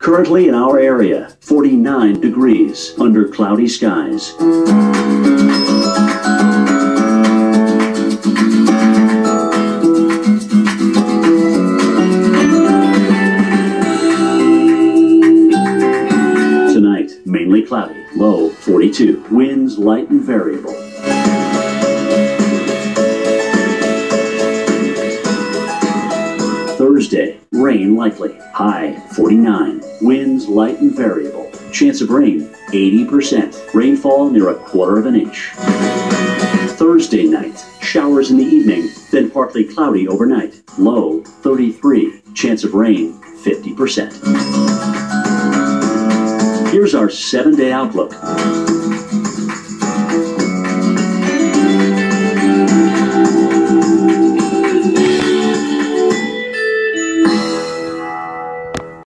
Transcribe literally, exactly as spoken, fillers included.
Currently in our area, forty-nine degrees under cloudy skies. Tonight, mainly cloudy, low forty-two, winds light and variable. Thursday, rain likely, high forty-nine, winds light and variable. Chance of rain, eighty percent, rainfall near a quarter of an inch. Thursday night, showers in the evening, then partly cloudy overnight, low thirty-three, chance of rain, fifty percent. Here's our seven-day outlook.